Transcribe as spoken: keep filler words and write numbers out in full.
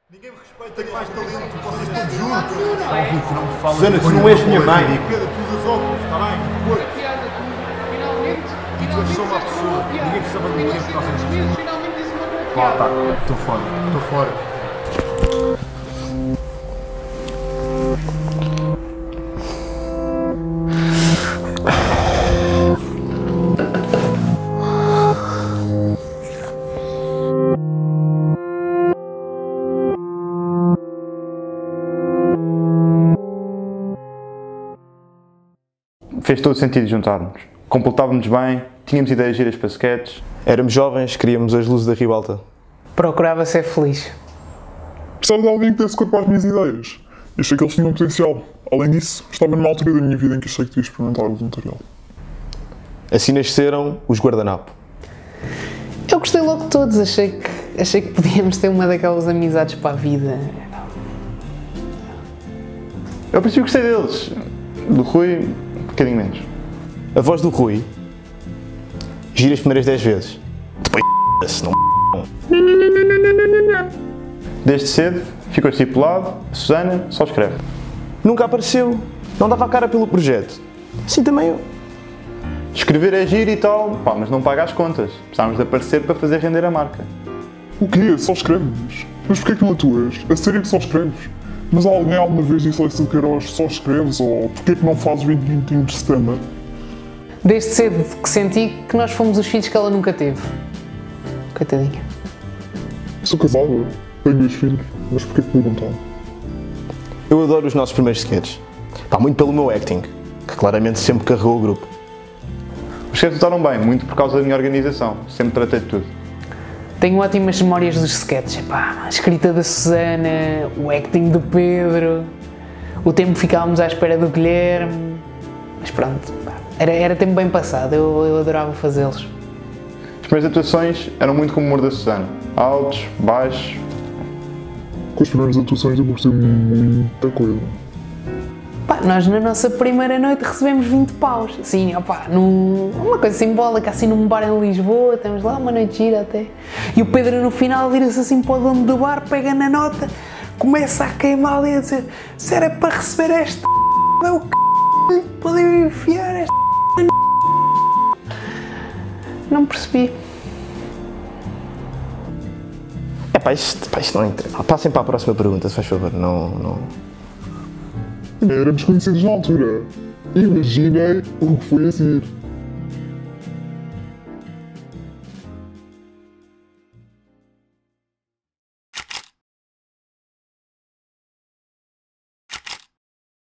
Ninguém me respeita, tem mais talento, vocês todos juntos. Oh, Rico, não me fales. Susana, tu não és minha mãe. Pedro, tu usas óculos, está bem? Depois. Finalmente, E tu és só uma pessoa. Ninguém precisa de morrer por causa disso. finalmente disse uma coisa. Lá, tá, estou fora. Estou fora. Fez todo sentido juntarmos. Completávamos bem, tínhamos ideias giras para sketches. Éramos jovens, queríamos as luzes da Ribalta. Procurava ser feliz. Precisava de alguém que desse corpo às minhas ideias. E achei que eles tinham potencial. Além disso, estava numa altura da minha vida em que achei que devia experimentar o voluntariado. Assim nasceram os Guardanapo. Eu gostei logo de todos, achei que, achei que podíamos ter uma daquelas amizades para a vida. Eu, ao princípio, gostei deles. Do Rui, um bocadinho menos. A voz do Rui gira as primeiras dez vezes. Depois se não. Desde cedo, ficou estipulado, a Susana só escreve. Nunca apareceu. Não dava a cara pelo projeto. Assim também eu. Escrever é giro e tal, pá, mas não paga as contas. Precisávamos de aparecer para fazer render a marca. O quê? Só escreves? Mas porquê que não atuas? A sério que só escreves? Mas alguém alguma vez disse ao Alexandre Queiroz só escreves? Ou porquê que não fazes vinte minutinhos de stand-up? Desde cedo que senti que nós fomos os filhos que ela nunca teve. Coitadinha. Sou casado, tenho dois filhos, mas porquê que perguntam? Eu adoro os nossos primeiros sketches. Pá, muito pelo meu acting, que claramente sempre carregou o grupo. Os sketches estaram bem, muito por causa da minha organização. Sempre tratei de tudo. Tenho ótimas memórias dos sketches. Epá, a escrita da Susana, o acting do Pedro, o tempo que ficávamos à espera do Guilherme. Mas pronto, pá, era, era tempo bem passado, eu, eu adorava fazê-los. As primeiras atuações eram muito como o humor da Susana. Altos, baixos. Com as primeiras atuações eu gostei muita coisa. Pá, nós na nossa primeira noite recebemos vinte paus, assim, opá, num, uma coisa simbólica, assim num bar em Lisboa, temos lá uma noite gira até. E o Pedro no final vira-se assim para o dono do bar, pega na nota, começa a queimar ali a dizer: se era para receber esta é o c... podem enfiar esta Não percebi. É pá, isto, pá, isto não interessa. Passem para a próxima pergunta, se faz favor. Não, não... Éramos conhecidos na altura. Imaginei o que foi a seguir.